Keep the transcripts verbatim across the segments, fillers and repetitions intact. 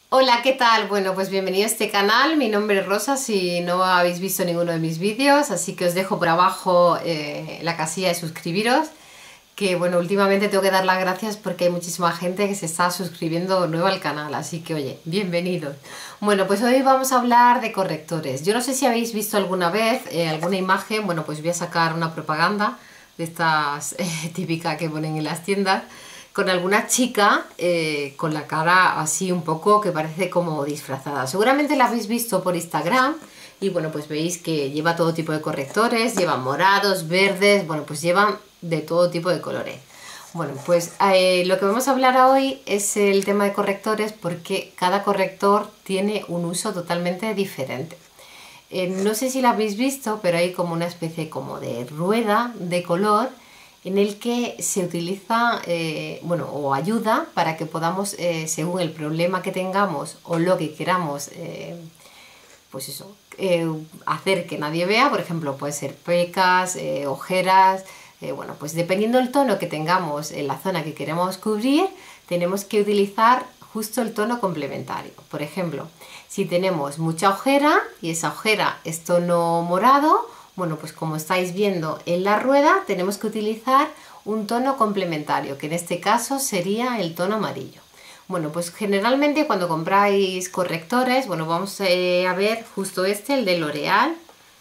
Hola, ¿qué tal? Bueno, pues bienvenido a este canal. Mi nombre es Rosa, si no habéis visto ninguno de mis vídeos, así que os dejo por abajo eh, la casilla de suscribiros. Que bueno, últimamente tengo que dar las gracias porque hay muchísima gente que se está suscribiendo nueva al canal, así que oye, bienvenidos. Bueno, pues hoy vamos a hablar de correctores. Yo no sé si habéis visto alguna vez eh, alguna imagen. Bueno, pues voy a sacar una propaganda de estas eh, típicas que ponen en las tiendas, con alguna chica eh, con la cara así un poco que parece como disfrazada. Seguramente la habéis visto por Instagram y bueno, pues veis que lleva todo tipo de correctores, llevan morados, verdes, bueno, pues llevan de todo tipo de colores. Bueno, pues eh, lo que vamos a hablar hoy es el tema de correctores, porque cada corrector tiene un uso totalmente diferente. Eh, no sé si lo habéis visto, pero hay como una especie como de rueda de color en el que se utiliza, eh, bueno, o ayuda para que podamos, eh, según el problema que tengamos o lo que queramos, eh, pues eso, eh, hacer que nadie vea. Por ejemplo, puede ser pecas, eh, ojeras, eh, bueno, pues dependiendo del tono que tengamos en la zona que queremos cubrir, tenemos que utilizar justo el tono complementario. Por ejemplo, si tenemos mucha ojera y esa ojera es tono morado, bueno, pues como estáis viendo en la rueda, tenemos que utilizar un tono complementario, que en este caso sería el tono amarillo. Bueno, pues generalmente cuando compráis correctores, bueno, vamos eh, a ver justo este, el de L'Oreal,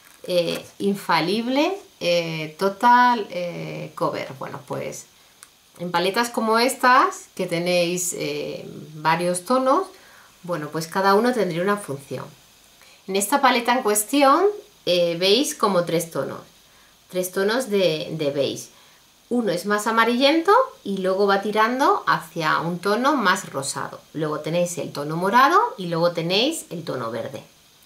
eh, Infalible eh, Total eh, Cover. Bueno, pues en paletas como estas, que tenéis eh, varios tonos, bueno, pues cada uno tendría una función. En esta paleta en cuestión eh, veis como tres tonos, tres tonos de, de beige. Uno es más amarillento y luego va tirando hacia un tono más rosado. Luego tenéis el tono morado y luego tenéis el tono verde.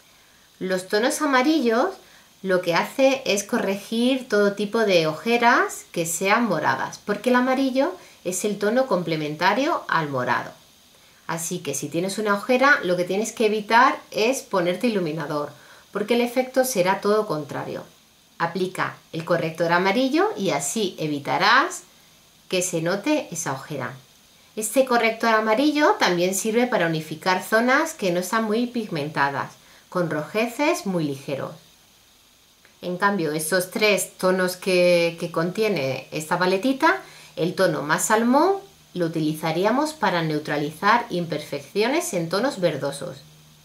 Los tonos amarillos lo que hace es corregir todo tipo de ojeras que sean moradas, porque el amarillo es el tono complementario al morado. Así que si tienes una ojera, lo que tienes que evitar es ponerte iluminador, porque el efecto será todo contrario. Aplica el corrector amarillo y así evitarás que se note esa ojera. Este corrector amarillo también sirve para unificar zonas que no están muy pigmentadas, con rojeces muy ligeros. En cambio, estos tres tonos que, que contiene esta paletita, el tono más salmón lo utilizaríamos para neutralizar imperfecciones en tonos verdosos,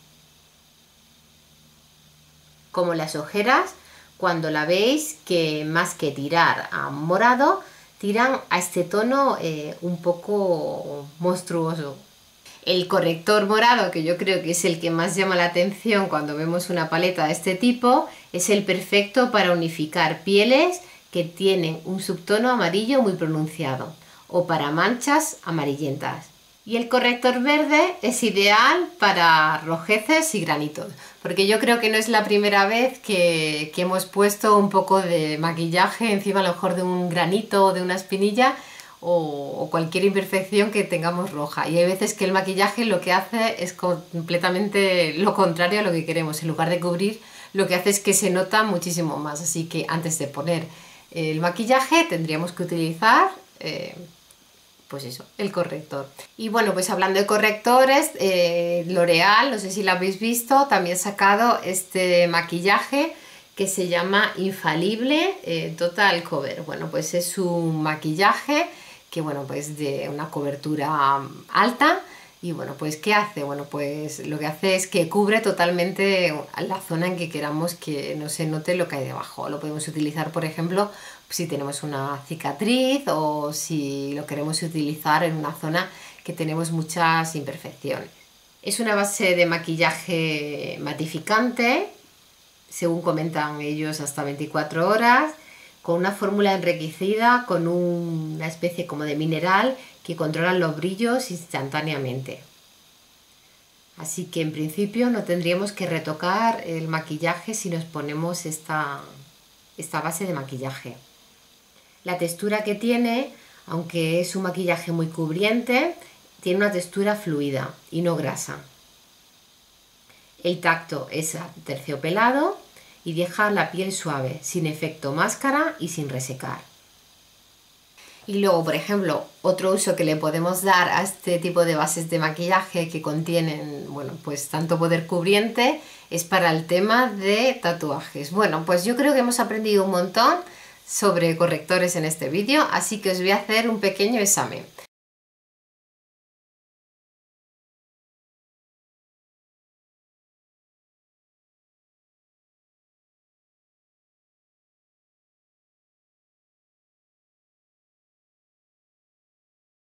como las ojeras, cuando la veis que más que tirar a morado, tiran a este tono eh, un poco monstruoso. El corrector morado, que yo creo que es el que más llama la atención cuando vemos una paleta de este tipo, es el perfecto para unificar pieles que tienen un subtono amarillo muy pronunciado o para manchas amarillentas. Y el corrector verde es ideal para rojeces y granitos, porque yo creo que no es la primera vez que, que hemos puesto un poco de maquillaje encima a lo mejor de un granito o de una espinilla o, o cualquier imperfección que tengamos roja. Y hay veces que el maquillaje lo que hace es completamente lo contrario a lo que queremos. En lugar de cubrir, lo que hace es que se nota muchísimo más. Así que antes de poner el maquillaje tendríamos que utilizar eh, pues eso, el corrector. Y bueno, pues hablando de correctores, eh, L'Oreal, no sé si lo habéis visto, también ha sacado este maquillaje que se llama Infalible eh, Total Cover. Bueno, pues es un maquillaje que, bueno, pues de una cobertura alta. Y bueno, pues ¿qué hace? Bueno, pues lo que hace es que cubre totalmente la zona en que queramos que no se note lo que hay debajo. Lo podemos utilizar, por ejemplo, si tenemos una cicatriz o si lo queremos utilizar en una zona que tenemos muchas imperfecciones. Es una base de maquillaje matificante, según comentan ellos, hasta veinticuatro horas, con una fórmula enriquecida con un, una especie como de mineral que controlan los brillos instantáneamente. Así que en principio no tendríamos que retocar el maquillaje si nos ponemos esta, esta base de maquillaje. La textura que tiene, aunque es un maquillaje muy cubriente, tiene una textura fluida y no grasa. El tacto es aterciopelado y deja la piel suave, sin efecto máscara y sin resecar. Y luego, por ejemplo, otro uso que le podemos dar a este tipo de bases de maquillaje que contienen, bueno, pues tanto poder cubriente, es para el tema de tatuajes. Bueno, pues yo creo que hemos aprendido un montón sobre correctores en este vídeo, así que os voy a hacer un pequeño examen.